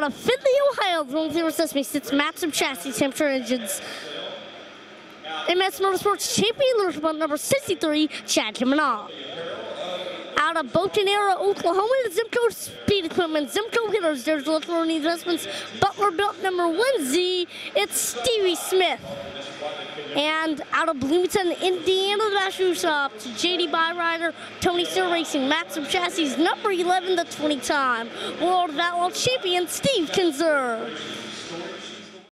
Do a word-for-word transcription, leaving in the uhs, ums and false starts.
of Findlay, Ohio, the only zero Sesame Sits, Matsup Chassis, Hampshire Engines. M S Motorsports champion, leadership on number sixty-three, Chad Jimenez. Out of Boaton Era, Oklahoma, Zimco Speed Equipment, Zimco Hitters, there's Local Investments, Butler Belt number one Z, it's Stevie Smith. And out of Bloomington, Indiana, the Bash Shop, J D Byrider, Tony Steele Racing, Maxim Chassis, number eleven, the twenty time World of Outlaw champion, Steve Kinzer.